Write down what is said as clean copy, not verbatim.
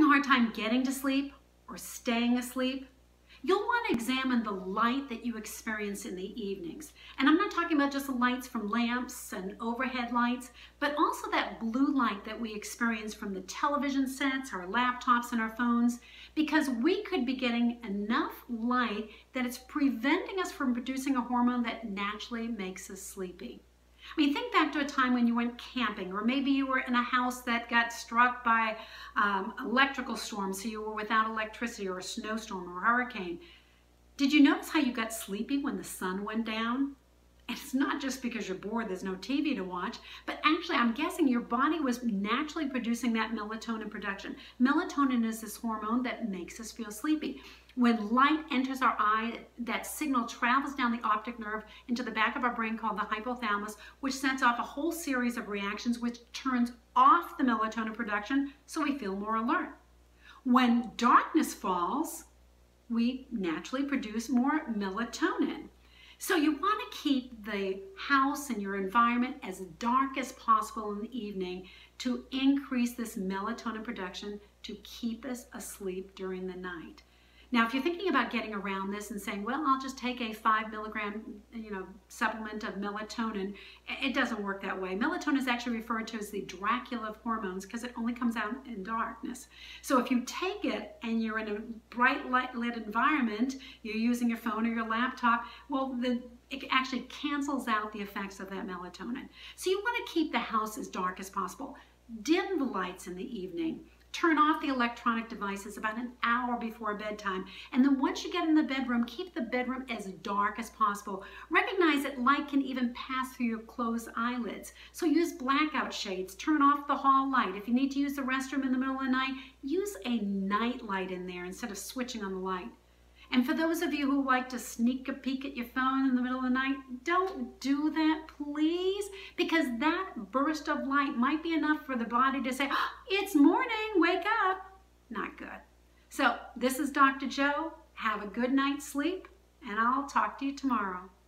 having a hard time getting to sleep or staying asleep, you'll want to examine the light that you experience in the evenings. And I'm not talking about just the lights from lamps and overhead lights, but also that blue light that we experience from the television sets, our laptops, and our phones, because we could be getting enough light that it's preventing us from producing a hormone that naturally makes us sleepy. I mean, think back to a time when you went camping, or maybe you were in a house that got struck by electrical storm, so you were without electricity, or a snowstorm or a hurricane. Did you notice how you got sleepy when the sun went down? And it's not just because you're bored, there's no TV to watch, but actually I'm guessing your body was naturally producing that melatonin production. Melatonin is this hormone that makes us feel sleepy. When light enters our eye, that signal travels down the optic nerve into the back of our brain called the hypothalamus, which sets off a whole series of reactions which turns off the melatonin production so we feel more alert. When darkness falls, we naturally produce more melatonin. So you want to keep the house and your environment as dark as possible in the evening to increase this melatonin production to keep us asleep during the night. Now, if you're thinking about getting around this and saying, well, I'll just take a 5 milligram, supplement of melatonin, it doesn't work that way. Melatonin is actually referred to as the Dracula of hormones because it only comes out in darkness. So if you take it and you're in a bright light lit environment, you're using your phone or your laptop, well, it actually cancels out the effects of that melatonin. So you want to keep the house as dark as possible. Dim the lights in the evening. Turn off the electronic devices about an hour before bedtime. And then once you get in the bedroom, keep the bedroom as dark as possible. Recognize that light can even pass through your closed eyelids. So use blackout shades. Turn off the hall light. If you need to use the restroom in the middle of the night, use a night light in there instead of switching on the light. And for those of you who like to sneak a peek at your phone in the middle of the night, don't do that, please, because that burst of light might be enough for the body to say, oh, it's morning, wake up. Not good. So this is Dr. Jo. Have a good night's sleep, and I'll talk to you tomorrow.